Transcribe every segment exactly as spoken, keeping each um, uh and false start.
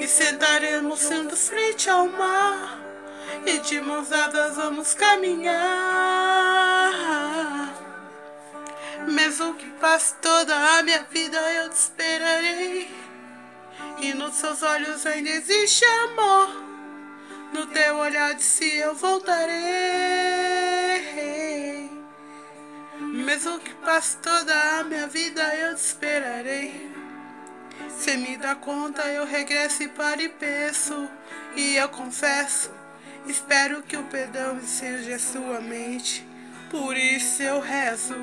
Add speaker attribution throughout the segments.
Speaker 1: e sentaremos juntos frente ao mar, e de mãos dadas vamos caminhar. Mesmo que passe toda a minha vida, eu te esperarei, e nos seus olhos ainda existe amor, no teu olhar disse eu voltarei. Mesmo que passe toda a minha vida, eu te esperarei. Cê me dá conta, eu regresso e paro e penso, e eu confesso, espero que o perdão seja sua mente, por isso eu rezo.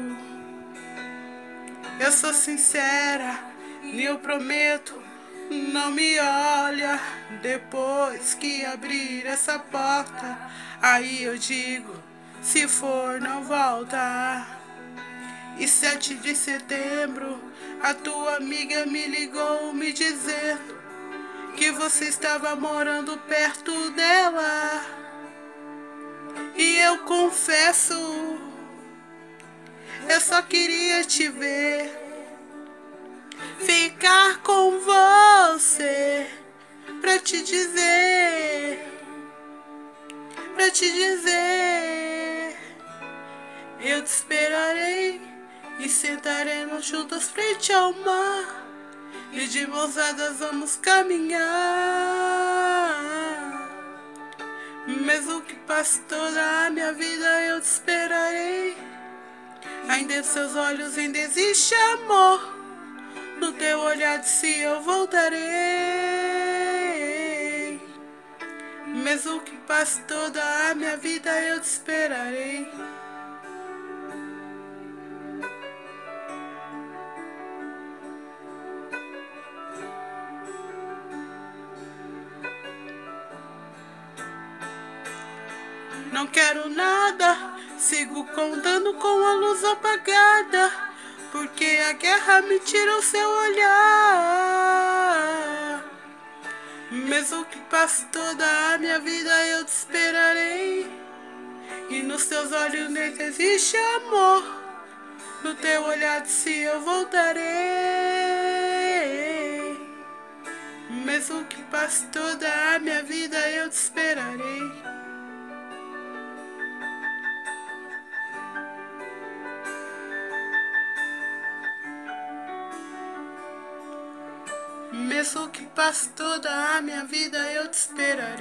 Speaker 1: Eu sou sincera e eu prometo, não me olha depois que abrir essa porta, aí eu digo, se for não volta. E sete de setembro, a tua amiga me ligou me dizendo que você estava morando perto dela. E eu confesso, eu só queria te ver, ficar com você, pra te dizer, pra te dizer, eu te esperarei e sentaremos juntos frente ao mar, e de mãos dadas vamos caminhar. Mesmo que passe toda a minha vida, eu te esperarei, ainda em seus olhos ainda existe amor, no teu olhar disse eu voltarei. Mesmo que passe toda a minha vida, eu te esperarei. Não quero nada, sigo contando com a luz apagada, porque a guerra me tira o seu olhar. Mesmo que passe toda a minha vida, eu te esperarei, e nos teus olhos nem existe amor, no teu olhar disse eu voltarei. Mesmo que passe toda a minha vida, eu te esperarei. Mesmo que passe toda a minha vida, eu te esperarei.